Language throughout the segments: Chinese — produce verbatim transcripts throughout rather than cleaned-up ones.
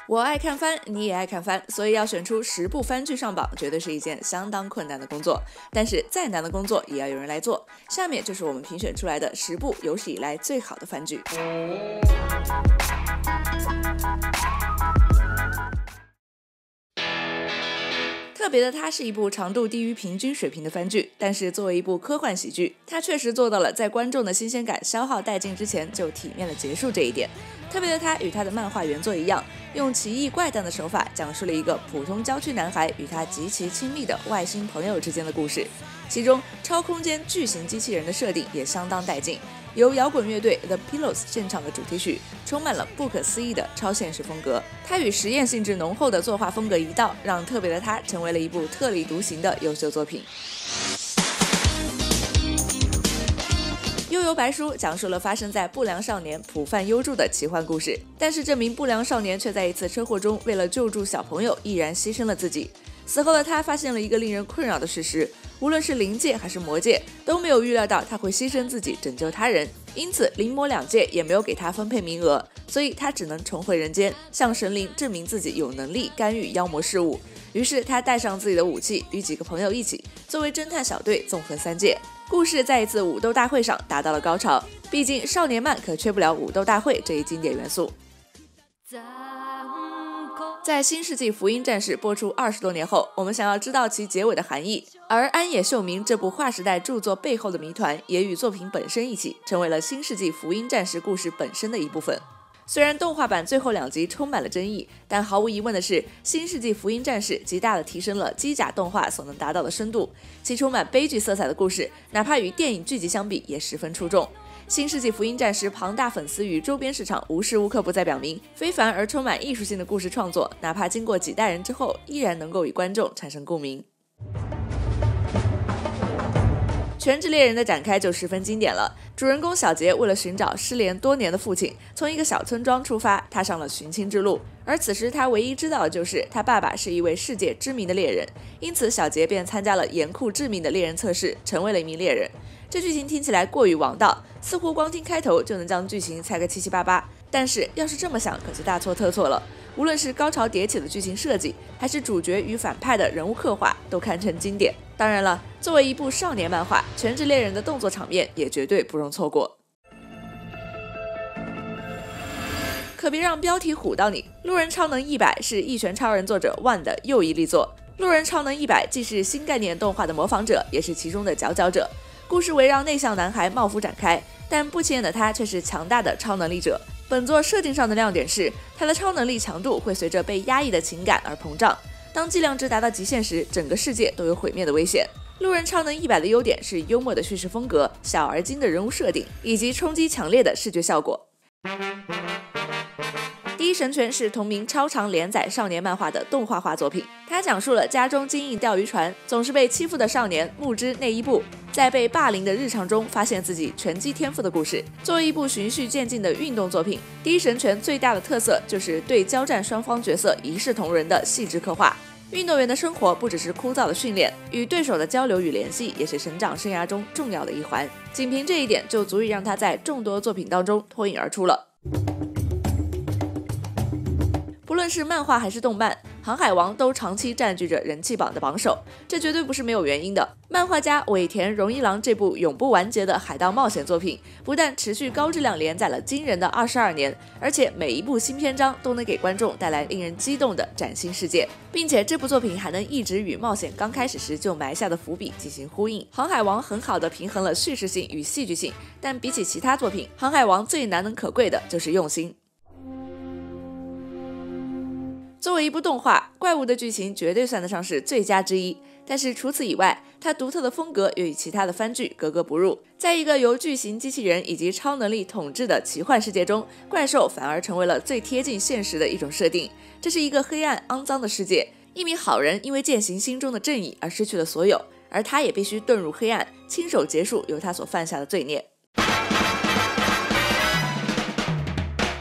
我爱看番，你也爱看番，所以要选出十部番剧上榜，绝对是一件相当困难的工作。但是再难的工作也要有人来做。下面就是我们评选出来的十部有史以来最好的番剧。特别的他是一部长度低于平均水平的番剧，但是作为一部科幻喜剧，它确实做到了在观众的新鲜感消耗殆尽之前就体面的结束这一点。特别的他与他的漫画原作一样，用奇异怪诞的手法讲述了一个普通郊区男孩与他极其亲密的外星朋友之间的故事，其中超空间巨型机器人的设定也相当带劲，由摇滚乐队 The Pillows 献唱的主题曲充满了不可思议的超现实风格。它与实验性质浓厚的作画风格一道，让特别的他成为了一部特立独行的优秀作品。悠游白书讲述了发生在不良少年浦饭优助的奇幻故事，但是这名不良少年却在一次车祸中为了救助小朋友毅然牺牲了自己。死后的他发现了一个令人困扰的事实，无论是灵界还是魔界都没有预料到他会牺牲自己拯救他人，因此灵魔两界也没有给他分配名额，所以他只能重回人间，向神灵证明自己有能力干预妖魔事务。于是他带上自己的武器，与几个朋友一起作为侦探小队纵横三界。故事在一次武斗大会上达到了高潮，毕竟少年漫可缺不了武斗大会这一经典元素。在《新世纪福音战士》播出二十多年后，我们想要知道其结尾的含义，而安野秀明这部划时代著作背后的谜团也与作品本身一起成为了《新世纪福音战士》故事本身的一部分。虽然动画版最后两集充满了争议，但毫无疑问的是，《新世纪福音战士》极大地提升了机甲动画所能达到的深度，其充满悲剧色彩的故事，哪怕与电影剧集相比也十分出众。《新世纪福音战士》庞大粉丝与周边市场无时无刻不在表明，非凡而充满艺术性的故事创作，哪怕经过几代人之后，依然能够与观众产生共鸣。全职猎人的展开就十分经典了，主人公小杰为了寻找失联多年的父亲，从一个小村庄出发，踏上了寻亲之路。而此时他唯一知道的就是他爸爸是一位世界知名的猎人，因此小杰便参加了严酷致命的猎人测试，成为了一名猎人。这剧情听起来过于王道，似乎光听开头就能将剧情猜个七七八八，但是要是这么想可就大错特错了。无论是高潮迭起的剧情设计，还是主角与反派的人物刻画，都堪称经典。当然了，作为一部少年漫画，全职猎人的动作场面也绝对不容错过。可别让标题唬到你，路人超能一百是一拳超人作者万的又一力作。路人超能一百既是新概念动画的模仿者，也是其中的佼佼者。故事围绕内向男孩茂夫展开，但不起眼的他却是强大的超能力者。本作设定上的亮点是，他的超能力强度会随着被压抑的情感而膨胀，当剂量值达到极限时，整个世界都有毁灭的危险。路人超能一百的优点是幽默的叙事风格、小而精的人物设定，以及冲击强烈的视觉效果。第一神拳是同名超长连载少年漫画的动画化作品，它讲述了家中经营钓鱼船，总是被欺负的少年木之内一步，在被霸凌的日常中发现自己拳击天赋的故事。作为一部循序渐进的运动作品，第一神拳最大的特色就是对交战双方角色一视同仁的细致刻画。运动员的生活不只是枯燥的训练，与对手的交流与联系也是成长生涯中重要的一环。仅凭这一点就足以让他在众多作品当中脱颖而出了。不论是漫画还是动漫，《航海王》都长期占据着人气榜的榜首，这绝对不是没有原因的。漫画家尾田荣一郎这部永不完结的海盗冒险作品，不但持续高质量连载了惊人的二十二年，而且每一部新篇章都能给观众带来令人激动的崭新世界，并且这部作品还能一直与冒险刚开始时就埋下的伏笔进行呼应。《航海王》很好的平衡了叙事性与戏剧性，但比起其他作品，《航海王》最难能可贵的就是用心。作为一部动画，怪物的剧情绝对算得上是最佳之一，但是除此以外，它独特的风格又与其他的番剧格格不入。在一个由巨型机器人以及超能力统治的奇幻世界中，怪兽反而成为了最贴近现实的一种设定。这是一个黑暗肮脏的世界，一名好人因为践行心中的正义而失去了所有，而他也必须遁入黑暗，亲手结束由他所犯下的罪孽。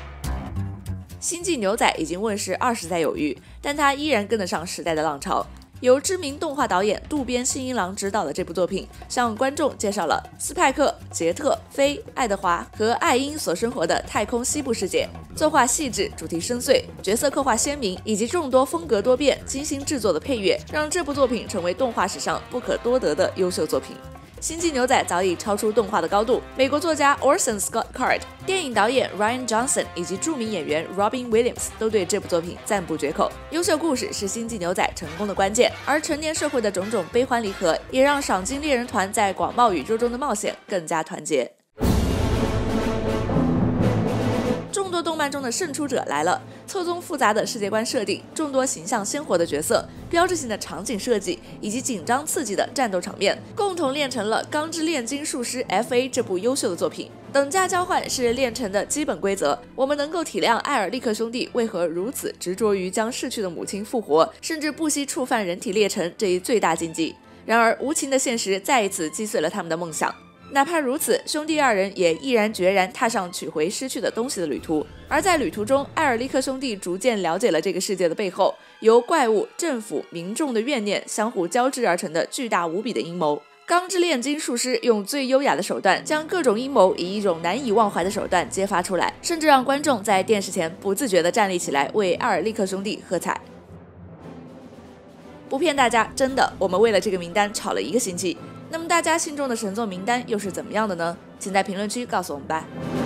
星际牛仔已经问世二十载有余，但它依然跟得上时代的浪潮。 由知名动画导演渡边信一郎执导的这部作品，向观众介绍了斯派克、杰特、菲、爱德华和艾因所生活的太空西部世界。作画细致，主题深邃，角色刻画鲜明，以及众多风格多变、精心制作的配乐，让这部作品成为动画史上不可多得的优秀作品。星际牛仔早已超出动画的高度，美国作家 Orson Scott Card、电影导演 Rian Johnson 以及著名演员 Robin Williams 都对这部作品赞不绝口。优秀故事是星际牛仔成功的关键，而成年社会的种种悲欢离合，也让赏金猎人团在广袤宇宙中的冒险更加团结。众多动漫中的胜出者来了，错综复杂的世界观设定，众多形象鲜活的角色，标志性的场景设计，以及紧张刺激的战斗场面，共同炼成了《钢之炼金术师 F A》这部优秀的作品。等价交换是炼成的基本规则，我们能够体谅艾尔利克兄弟为何如此执着于将逝去的母亲复活，甚至不惜触犯人体炼成这一最大禁忌。然而，无情的现实再一次击碎了他们的梦想。哪怕如此，兄弟二人也毅然决然踏上取回失去的东西的旅途。而在旅途中，艾尔利克兄弟逐渐了解了这个世界的背后，由怪物、政府、民众的怨念相互交织而成的巨大无比的阴谋。钢之炼金术师用最优雅的手段，将各种阴谋以一种难以忘怀的手段揭发出来，甚至让观众在电视前不自觉地站立起来，为艾尔利克兄弟喝彩。不骗大家，真的，我们为了这个名单吵了一个星期。那么大家心中的神作名单又是怎么样的呢？请在评论区告诉我们吧。